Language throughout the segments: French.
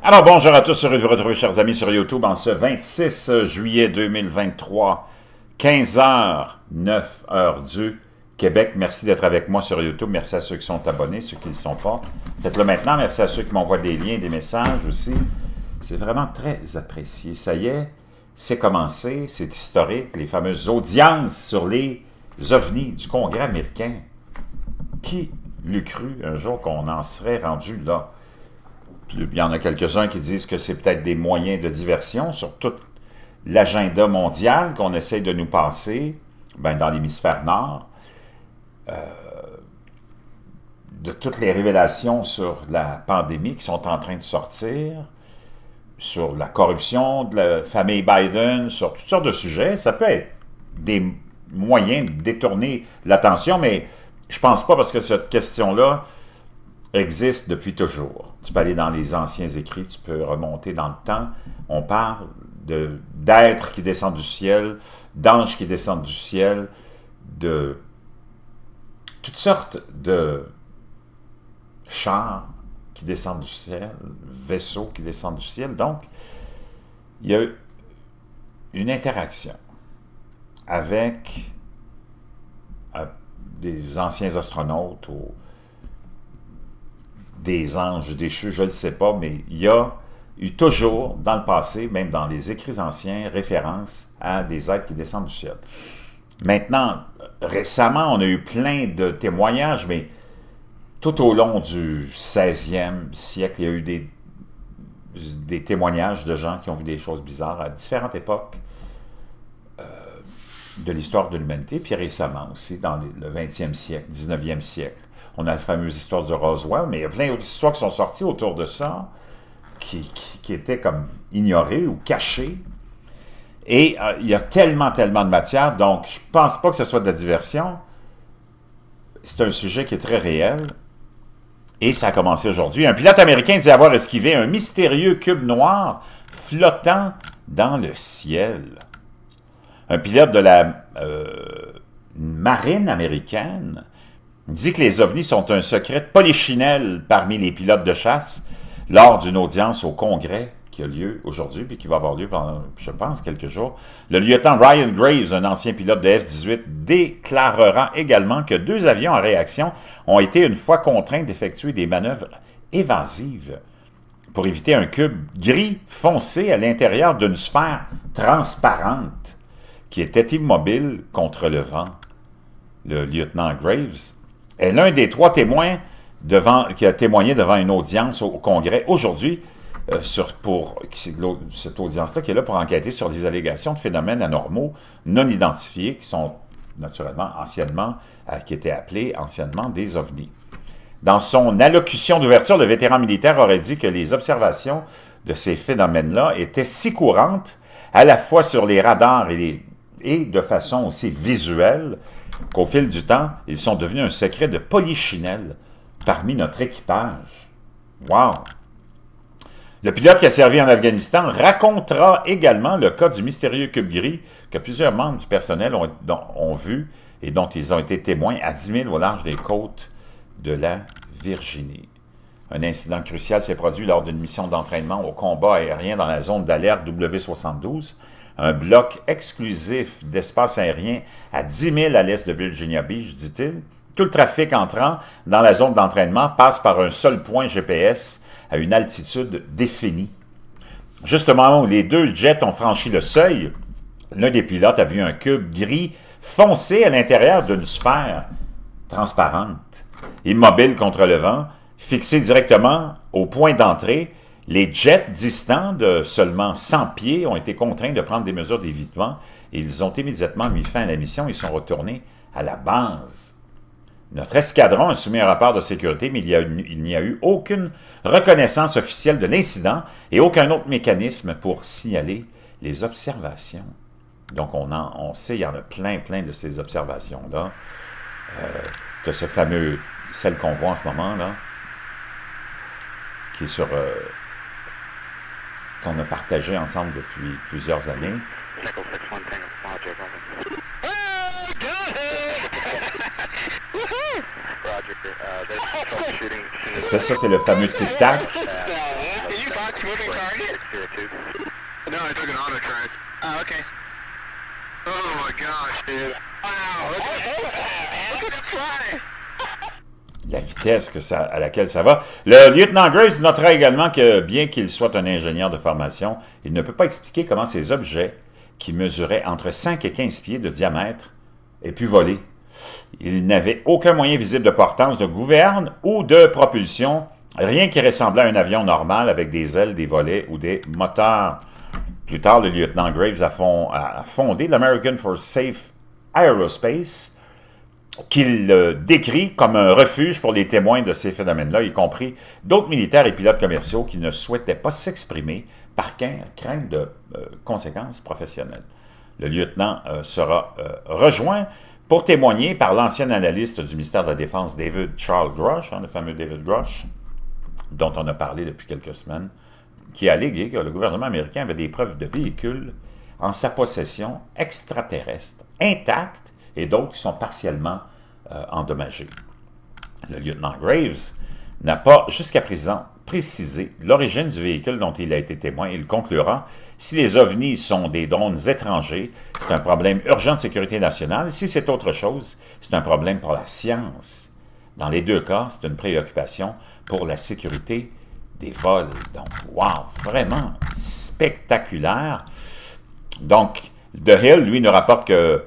Alors bonjour à tous, heureux de vous retrouver chers amis sur YouTube en ce 26 juillet 2023, 15h, 9h du Québec. Merci d'être avec moi sur YouTube, merci à ceux qui sont abonnés, ceux qui ne le sont pas. Faites-le maintenant, merci à ceux qui m'envoient des liens, des messages aussi. C'est vraiment très apprécié. Ça y est, c'est commencé, c'est historique, les fameuses audiences sur les ovnis du Congrès américain. Qui l'eût cru un jour qu'on en serait rendu là? Il y en a quelques-uns qui disent que c'est peut-être des moyens de diversion sur tout l'agenda mondial qu'on essaye de nous passer dans l'hémisphère nord. De toutes les révélations sur la pandémie qui sont en train de sortir, sur la corruption de la famille Biden, sur toutes sortes de sujets. Ça peut être des moyens de détourner l'attention, mais je pense pas parce que cette question-là existe depuis toujours. Tu peux aller dans les anciens écrits, tu peux remonter dans le temps. On parle d'êtres qui descendent du ciel, d'anges qui descendent du ciel, de toutes sortes de chars qui descendent du ciel, vaisseaux qui descendent du ciel. Donc, il y a une interaction avec des anciens astronautes ou des anges déchus, je ne le sais pas, mais il y a eu toujours, dans le passé, même dans les écrits anciens, référence à des êtres qui descendent du ciel. Maintenant, récemment, on a eu plein de témoignages, mais tout au long du 16e siècle, il y a eu des témoignages de gens qui ont vu des choses bizarres à différentes époques de l'histoire de l'humanité, puis récemment aussi, dans le 20e siècle, 19e siècle. On a la fameuse histoire du Roswell, mais il y a plein d'autres histoires qui sont sorties autour de ça, qui étaient comme ignorées ou cachées. Et il y a tellement de matière, donc je ne pense pas que ce soit de la diversion. C'est un sujet qui est très réel. Et ça a commencé aujourd'hui. Un pilote américain dit avoir esquivé un mystérieux cube noir flottant dans le ciel. Un pilote de la marine américaine dit que les ovnis sont un secret de polichinelle parmi les pilotes de chasse lors d'une audience au Congrès qui a lieu aujourd'hui, puis qui va avoir lieu pendant, je pense, quelques jours. Le lieutenant Ryan Graves, un ancien pilote de F-18, déclarera également que 2 avions en réaction ont été une fois contraints d'effectuer des manœuvres évasives pour éviter un cube gris foncé à l'intérieur d'une sphère transparente qui était immobile contre le vent. Le lieutenant Graves est l'un des 3 témoins qui a témoigné devant une audience au Congrès aujourd'hui, cette audience-là qui est là pour enquêter sur les allégations de phénomènes anormaux non identifiés qui sont naturellement qui étaient appelés anciennement des ovnis. Dans son allocution d'ouverture, le vétéran militaire aurait dit que les observations de ces phénomènes-là étaient si courantes, à la fois sur les radars et de façon aussi visuelle, qu'au fil du temps, ils sont devenus un secret de polichinelle parmi notre équipage. Wow! Le pilote qui a servi en Afghanistan racontera également le cas du mystérieux cube gris que plusieurs membres du personnel ont vu et dont ils ont été témoins à 10 000 au large des côtes de la Virginie. Un incident crucial s'est produit lors d'une mission d'entraînement au combat aérien dans la zone d'alerte W72, un bloc exclusif d'espace aérien à 10 000 à l'est de Virginia Beach, dit-il. Tout le trafic entrant dans la zone d'entraînement passe par un seul point GPS à une altitude définie. Juste au moment où les 2 jets ont franchi le seuil, l'un des pilotes a vu un cube gris foncé à l'intérieur d'une sphère transparente, immobile contre le vent, fixé directement au point d'entrée. Les jets distants de seulement 100 pieds ont été contraints de prendre des mesures d'évitement et ils ont immédiatement mis fin à la mission et sont retournés à la base. Notre escadron a soumis un rapport de sécurité, mais il n'y a eu aucune reconnaissance officielle de l'incident et aucun autre mécanisme pour signaler les observations. Donc, on sait, il y en a plein de ces observations-là. De ce fameux, celle qu'on voit en ce moment, là, qui est sur... qu'on a partagé ensemble depuis plusieurs années. Est-ce que ça, c'est le fameux tic-tac? moving target? No, I took an auto track. Oh, okay. Oh my gosh, dude. Wow, look at it fly! La vitesse à laquelle ça va. Le lieutenant Graves notera également que, bien qu'il soit un ingénieur de formation, il ne peut pas expliquer comment ces objets, qui mesuraient entre 5 et 15 pieds de diamètre, aient pu voler. Il n'avait aucun moyen visible de portance, de gouverne ou de propulsion, rien qui ressemblait à un avion normal avec des ailes, des volets ou des moteurs. Plus tard, le lieutenant Graves a fondé l'American for Safe Aerospace, qu'il décrit comme un refuge pour les témoins de ces phénomènes-là, y compris d'autres militaires et pilotes commerciaux qui ne souhaitaient pas s'exprimer par crainte de conséquences professionnelles. Le lieutenant sera rejoint pour témoigner par l'ancien analyste du ministère de la Défense, David Charles Grush, le fameux David Grush, dont on a parlé depuis quelques semaines, qui a allégué que le gouvernement américain avait des preuves de véhicules en sa possession extraterrestres, intacts, et d'autres qui sont partiellement endommagés. Le lieutenant Graves n'a pas, jusqu'à présent, précisé l'origine du véhicule dont il a été témoin. Il conclura, si les ovnis sont des drones étrangers, c'est un problème urgent de sécurité nationale. Si c'est autre chose, c'est un problème pour la science. Dans les deux cas, c'est une préoccupation pour la sécurité des vols. Donc, wow, vraiment spectaculaire. Donc, The Hill, lui, nous rapporte que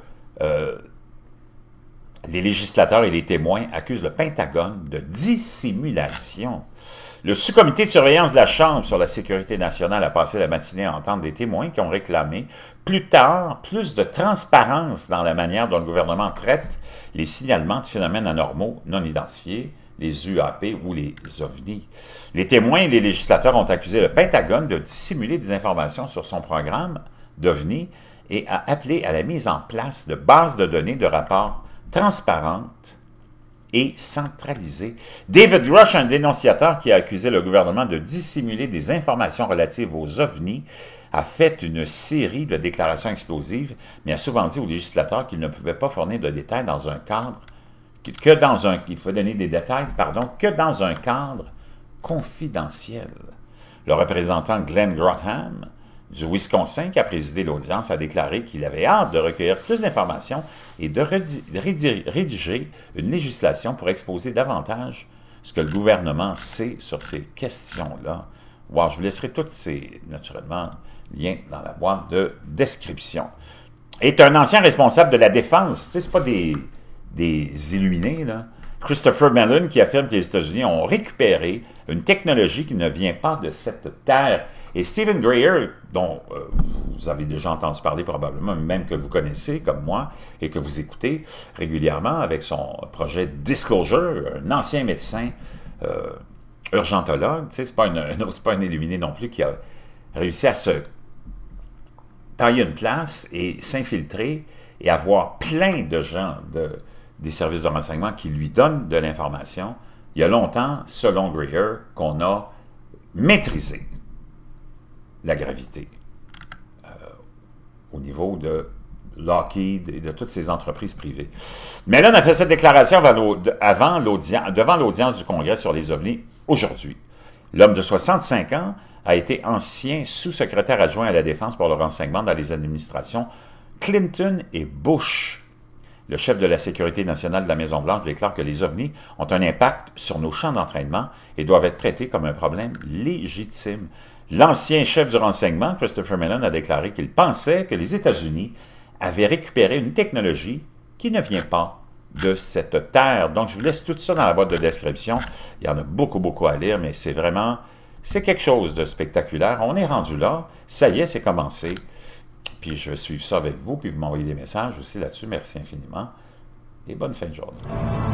les législateurs et les témoins accusent le Pentagone de dissimulation. Le sous-comité de surveillance de la Chambre sur la sécurité nationale a passé la matinée à entendre des témoins qui ont réclamé plus tard plus de transparence dans la manière dont le gouvernement traite les signalements de phénomènes anormaux non identifiés, les UAP ou les OVNI. Les témoins et les législateurs ont accusé le Pentagone de dissimuler des informations sur son programme d'OVNI et a appelé à la mise en place de bases de données de rapports transparentes et centralisées. David Grush, un dénonciateur qui a accusé le gouvernement de dissimuler des informations relatives aux OVNI, a fait une série de déclarations explosives, mais a souvent dit aux législateurs qu'il ne pouvait pas fournir de détails dans un cadre, il faut donner des détails, que dans un cadre confidentiel. Le représentant Glenn Grotham du Wisconsin, qui a présidé l'audience, a déclaré qu'il avait hâte de recueillir plus d'informations et de rédiger une législation pour exposer davantage ce que le gouvernement sait sur ces questions-là. Wow, je vous laisserai tous ces, naturellement, liens dans la boîte de description. Est un ancien responsable de la défense, tu sais, c'est pas des illuminés, là. Christopher Mellon, qui affirme que les États-Unis ont récupéré une technologie qui ne vient pas de cette terre. Et Stephen Greer, dont vous avez déjà entendu parler probablement, même que vous connaissez comme moi, et que vous écoutez régulièrement avec son projet Disclosure, un ancien médecin urgentologue, tu sais, c'est pas un illuminé non plus qui a réussi à se tailler une place et s'infiltrer et avoir plein de gens des services de renseignement qui lui donnent de l'information. Il y a longtemps, selon Greer, qu'on a maîtrisé la gravité au niveau de Lockheed et de toutes ces entreprises privées. Mais là, on a fait cette déclaration devant l'audience du Congrès sur les OVNI aujourd'hui. L'homme de 65 ans a été ancien sous-secrétaire adjoint à la Défense pour le renseignement dans les administrations Clinton et Bush. Le chef de la Sécurité nationale de la Maison-Blanche déclare que les OVNI ont un impact sur nos champs d'entraînement et doivent être traités comme un problème légitime. L'ancien chef du renseignement, Christopher Mellon, a déclaré qu'il pensait que les États-Unis avaient récupéré une technologie qui ne vient pas de cette terre. Donc, je vous laisse tout ça dans la boîte de description. Il y en a beaucoup, beaucoup à lire, mais c'est vraiment, c'est quelque chose de spectaculaire. On est rendu là. Ça y est, c'est commencé. Puis je vais suivre ça avec vous, puis vous m'envoyez des messages aussi là-dessus. Merci infiniment et bonne fin de journée.